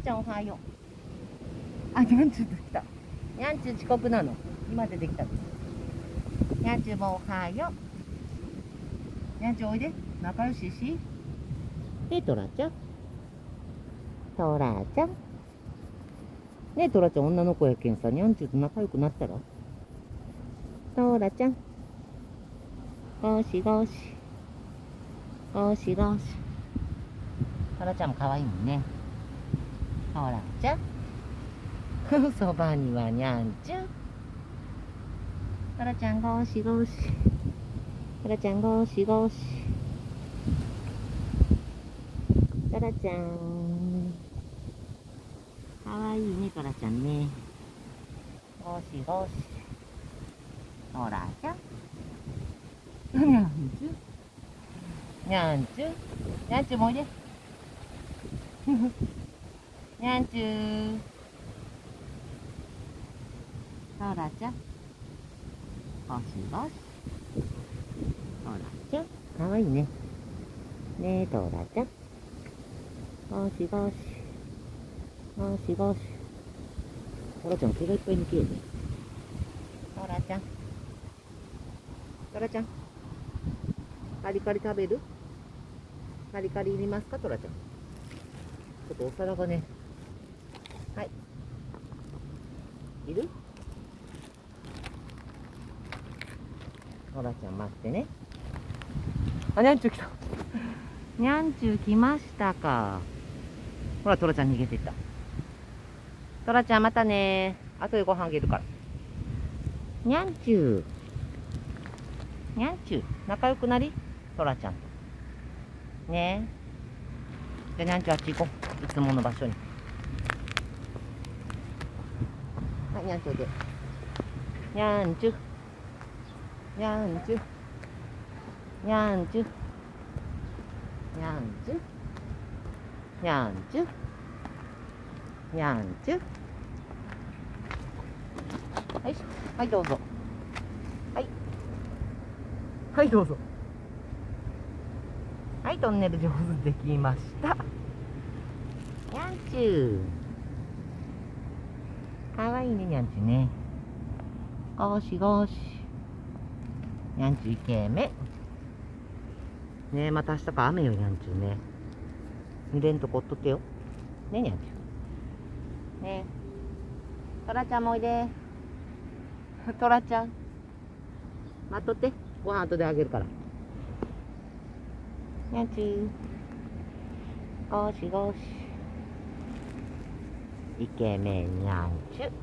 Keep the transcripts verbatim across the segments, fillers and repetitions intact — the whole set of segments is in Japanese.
ちゃんおはよう。あ、にゃんちゅうと来た。にゃんちゅう遅刻なの。今出てきた。にゃんちゅうもおはよう。にゃんちゅうおいで。仲良しし。で、トラちゃん。トラちゃん。ねえ、トラちゃん女の子やけんさ、にゃんちゅうと仲良くなったら。トラちゃん。ゴシゴシ。ゴシゴシ。トラちゃんも可愛いもんね。トラちゃん。そばにはにゃんちゅう。トラちゃんゴシゴシ。トラちゃんゴシゴシ。トラちゃん。かわいいね、トラちゃんね。ゴシゴシ。トラちゃん。にゃんちゅう。にゃんちゅう。にゃんちゅうもおいで。にゃんちゅう。トラちゃん。ゴシゴシ。トラちゃん。かわいいね。ねえ、トラちゃん。ゴシゴシ。ゴシゴシ。トラちゃん毛がいっぱい抜けるね。トラちゃん。トラちゃん。カリカリ食べる？カリカリいりますか、トラちゃん。ちょっとお皿がね。はい。いる？トラちゃん待ってね。あ、にゃんちゅう来た。にゃんちゅう来ましたか。ほら、トラちゃん逃げてった。トラちゃんまたね。後でご飯あげるから。にゃんちゅう。にゃんちゅう。仲良くなり？トラちゃんと。ねえ。じゃあにゃんちゅうあっち行こう。いつもの場所に。はい、にゃんちゅうで。にゃんちゅう。にゃんちゅう。にゃんちゅう。にゃんちゅう。にゃんちゅう。にゃんちゅう。はい、はい、どうぞ。はい。はい、どうぞ。はい、トンネル上手できました。にゃんちゅう。かわいいね、にゃんちゅうね。ゴシゴシ。にゃんちゅうイケメン。ねえ、また明日から雨よ、にゃんちゅうね。濡れんとこっとってよ。ね、にゃんちゅう。ねえ。トラちゃんもおいで。トラちゃん。待っとって。ご飯後であげるから。にゃんちゅう。ゴシゴシ。イケメンにゃんちゅう。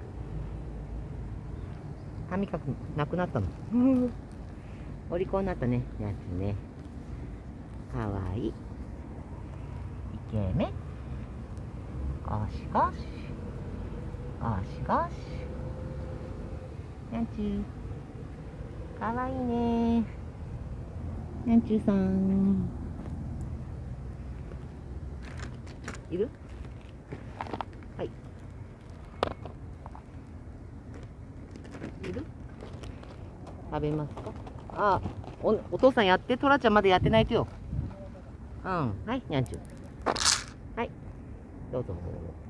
歯磨きなくなったの。お利口になったね、にゃんちゅうね。かわいい。イケメン。ゴシゴシ。ゴシゴシ。にゃんちゅう。かわいいね。にゃんちゅうさん。いる？はい。いる？食べますか？あ、お、お父さんやって。トラちゃんまだやってないとよ。うん。はい、にゃんちゅう。はい。どうぞ。